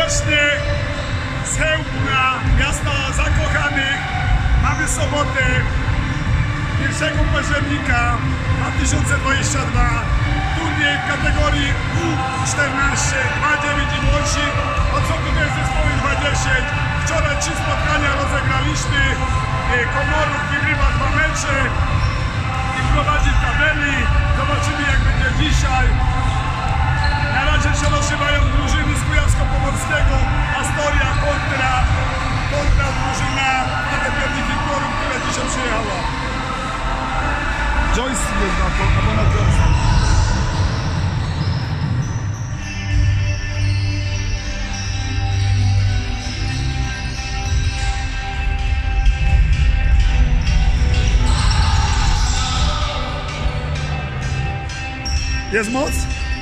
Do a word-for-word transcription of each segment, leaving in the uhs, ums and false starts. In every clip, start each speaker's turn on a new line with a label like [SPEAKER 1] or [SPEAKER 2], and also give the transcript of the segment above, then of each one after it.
[SPEAKER 1] serdecznie z Chełmna, miasta zakochanych. Mamy sobotę pierwszego października dwa tysiące dwudziestego drugiego. Turniej w kategorii U czternaście, dwa dziewięć i młodsi. Od co tutaj jest zespoły dwa dziesięć. Wczoraj trzy spotkania rozegraliśmy. Komorów wygrywa dwa mecze i prowadzi w tabeli. Zobaczymy, jak będzie dzisiaj. Na razie się rozszywają drużyny z Kujawsko-Pomorskiego, Astoria kontra, kontra drużyna Adepernificorum, która dzisiaj przyjechała. Joyce jest na to, albo na Joyce. Jest moc?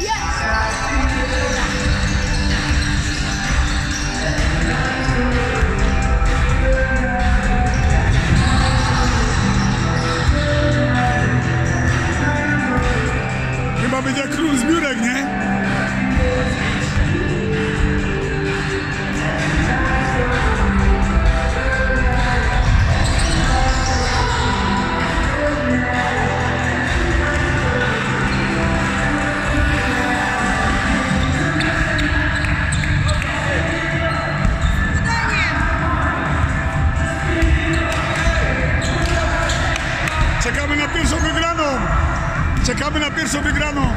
[SPEAKER 1] Chyba będzie jak król zbiórek, nie? Czekamy na pierwszą wygraną! Czekamy na pierwszą wygraną!